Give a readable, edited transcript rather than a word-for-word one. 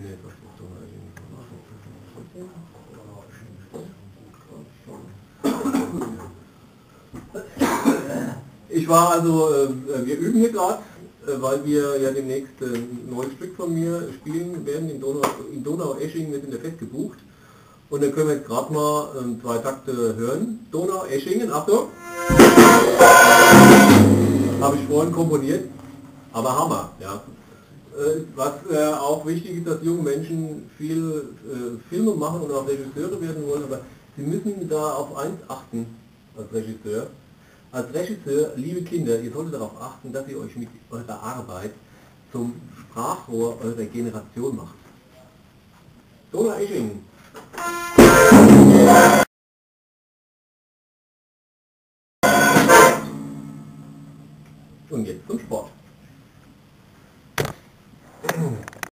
Ich war also, wir üben hier gerade, weil wir ja demnächst ein neues Stück von mir spielen werden. In Donaueschingen, wir sind ja fest gebucht. Und dann können wir jetzt gerade mal 2 Takte hören. Donaueschingen, Achtung! Habe ich vorhin komponiert, aber Hammer. Ja. Was auch wichtig ist, dass junge Menschen viel Filme machen und auch Regisseure werden wollen, aber sie müssen da auf eins achten als Regisseur. Als Regisseur, liebe Kinder, ihr solltet darauf achten, dass ihr euch mit eurer Arbeit zum Sprachrohr eurer Generation macht. Donaueschingen. Und jetzt zum Sport.